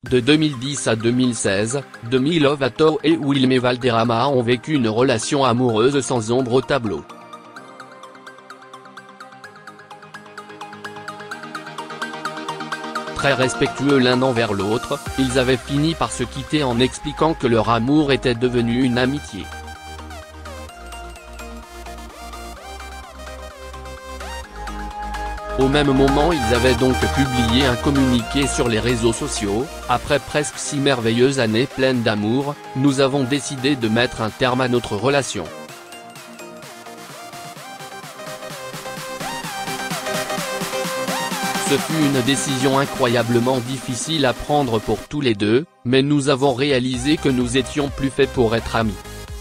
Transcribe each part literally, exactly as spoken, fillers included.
De deux mille dix à deux mille seize, Demi Lovato et Wilmé Valderrama ont vécu une relation amoureuse sans ombre au tableau. Très respectueux l'un envers l'autre, ils avaient fini par se quitter en expliquant que leur amour était devenu une amitié. Au même moment ils avaient donc publié un communiqué sur les réseaux sociaux: après presque six merveilleuses années pleines d'amour, nous avons décidé de mettre un terme à notre relation. Ce fut une décision incroyablement difficile à prendre pour tous les deux, mais nous avons réalisé que nous étions plus faits pour être amis.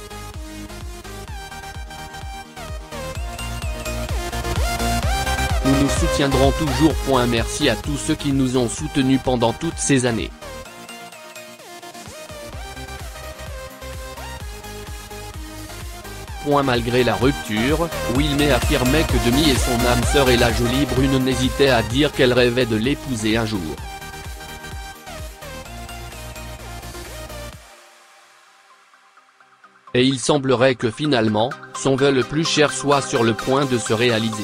Nous nous soutiendrons toujours. Merci à tous ceux qui nous ont soutenus pendant toutes ces années. Malgré la rupture, Wilmé affirmait que Demi et son âme sœur et la jolie brune n'hésitaient à dire qu'elle rêvait de l'épouser un jour. Et il semblerait que finalement, son vœu le plus cher soit sur le point de se réaliser.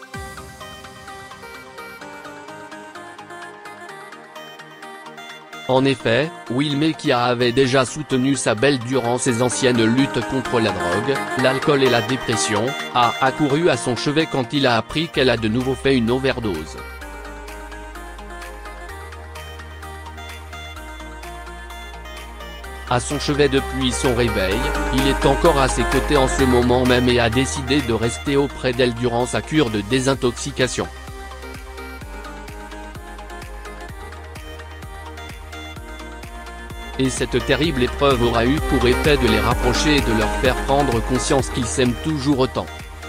En effet, Wilmé, qui avait déjà soutenu sa belle durant ses anciennes luttes contre la drogue, l'alcool et la dépression, a accouru à son chevet quand il a appris qu'elle a de nouveau fait une overdose. À son chevet depuis son réveil, il est encore à ses côtés en ce moment même et a décidé de rester auprès d'elle durant sa cure de désintoxication. Et cette terrible épreuve aura eu pour effet de les rapprocher et de leur faire prendre conscience qu'ils s'aiment toujours autant.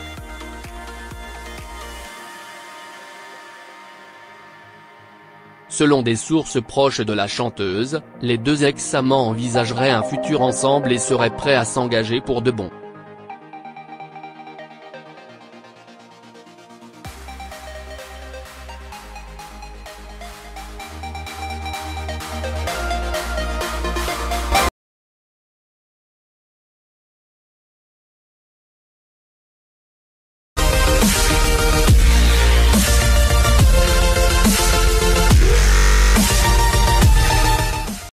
Selon des sources proches de la chanteuse, les deux ex-amants envisageraient un futur ensemble et seraient prêts à s'engager pour de bon.